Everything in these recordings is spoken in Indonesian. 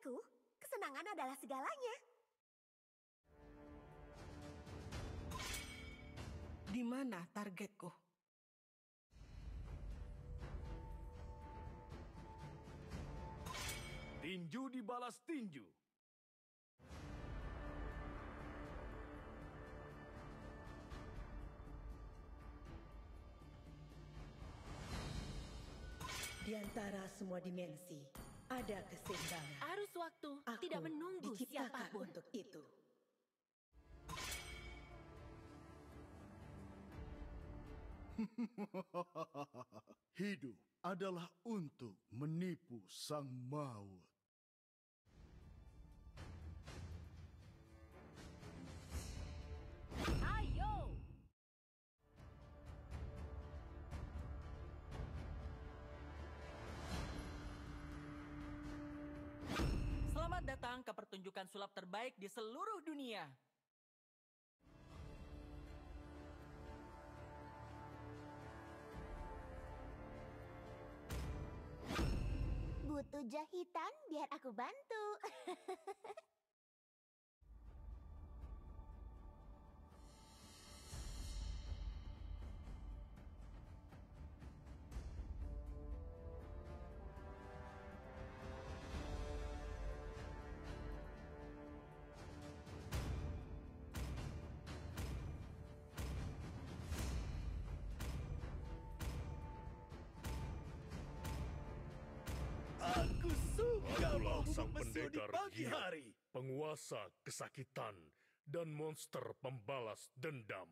Bagiku, kesenangan adalah segalanya. Di mana targetku? Tinju dibalas tinju. Di antara semua dimensi, ada keseimbangan. Arus waktu Aku tidak menunggu diciptakan siapapun. untuk itu. Hidup adalah untuk menipu sang maut. Ayo! Selamat datang ke pertunjukan sulap terbaik di seluruh dunia. Butuh jahitan biar aku bantu. Aku suka Akulah bau sang mesum di pendekar pagi gila, hari. penguasa kesakitan, dan monster pembalas dendam.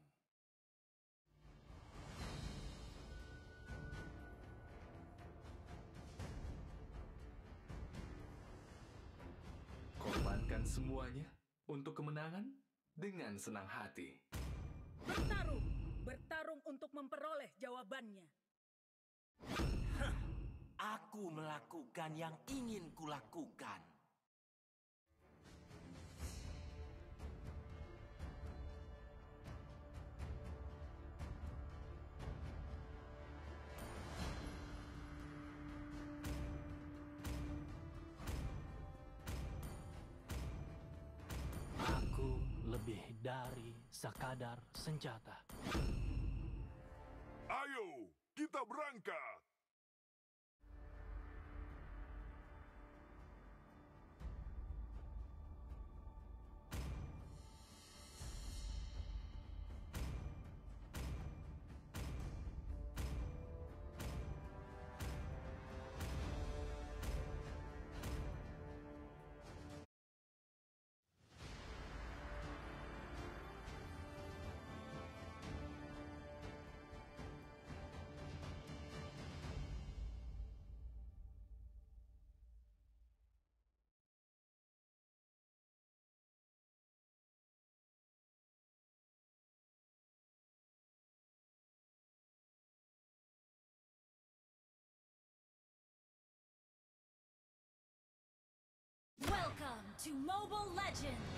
Korbankan semuanya untuk kemenangan dengan senang hati. Bertarung! Bertarung untuk memperoleh jawabannya. Aku melakukan yang ingin kulakukan. Aku lebih dari sekadar senjata. Ayo, kita berangkat! Welcome to Mobile Legends!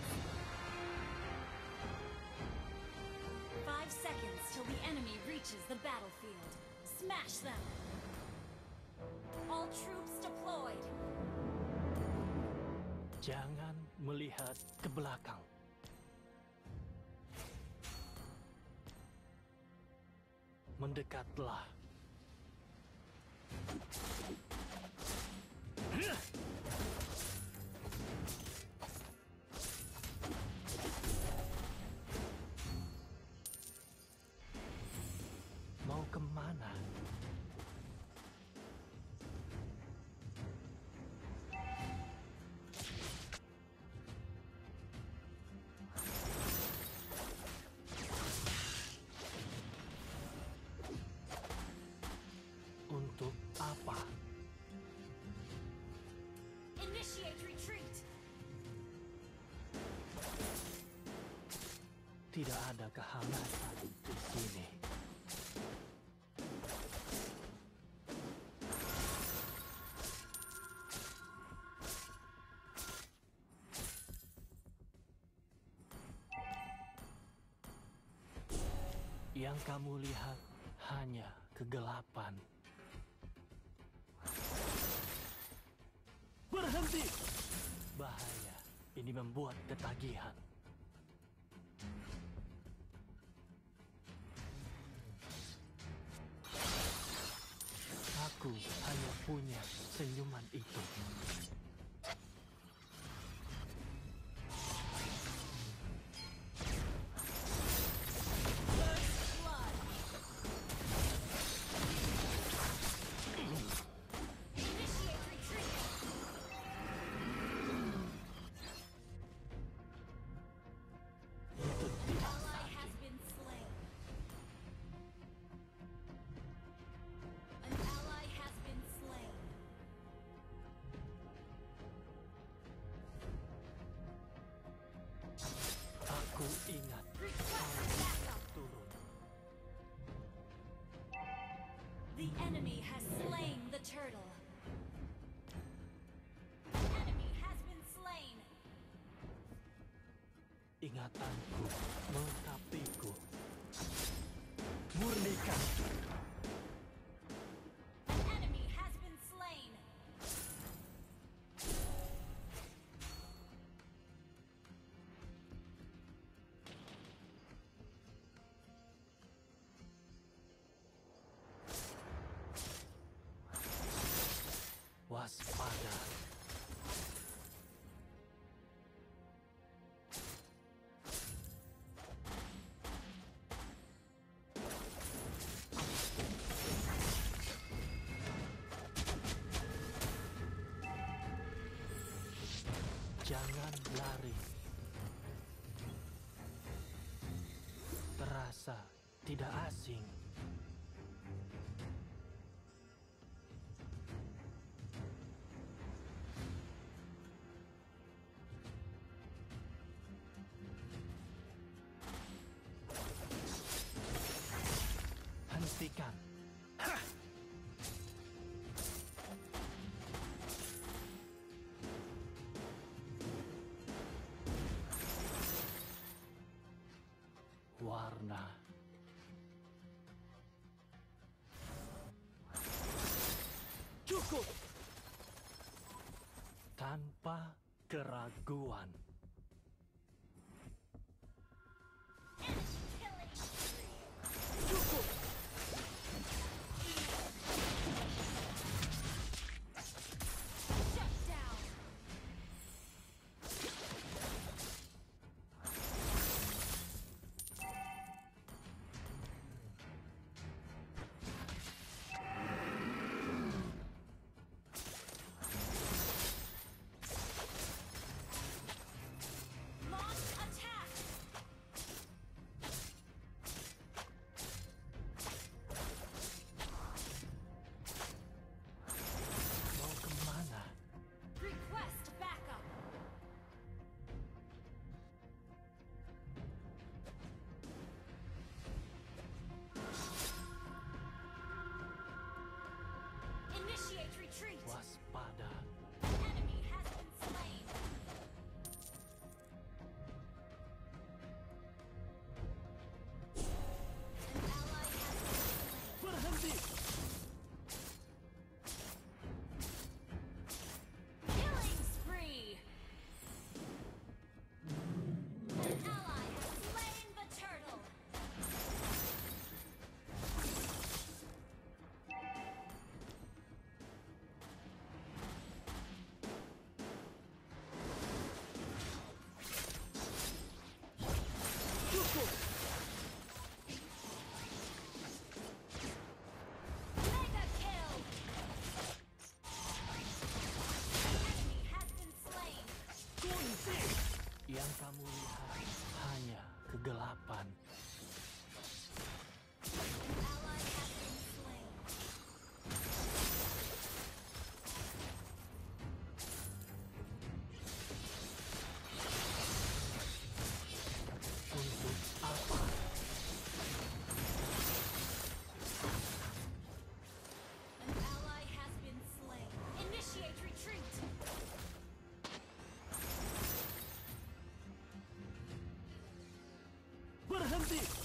5 seconds till the enemy reaches the battlefield. Smash them! All troops deployed! Jangan melihat ke belakang. Mendekatlah. Mau kemana? Untuk apa? Initiate retreat! Tidak ada kehangatan di sini. Yang kamu lihat hanya kegelapan. Berhenti! Bahaya, ini membuat ketagihan. Aku hanya punya senyuman itu. Aku ingat turun. The enemy has slain the turtle. The enemy has been slain. Ingatanku melengkapiku. Murnikan. An enemy has been slain. Waspada. Jangan lari. Terasa tidak asing. Hentikan. Warna. Cukup. Tanpa keraguan. Cukup. Shut down. Launch attack. Mau kemana? Request backup. Initiate retreat. Waspada. An enemy has been slain. An ally has been slain. Berhenti. Killing spree. An ally has slain the turtle. Cukup. Mega kill. An enemy has been slain. Kunci. Yang kamu lihat hanya kegelapan. An ally has been slain. Untuk apa? An ally has been slain. Initiate retreat. Berhenti.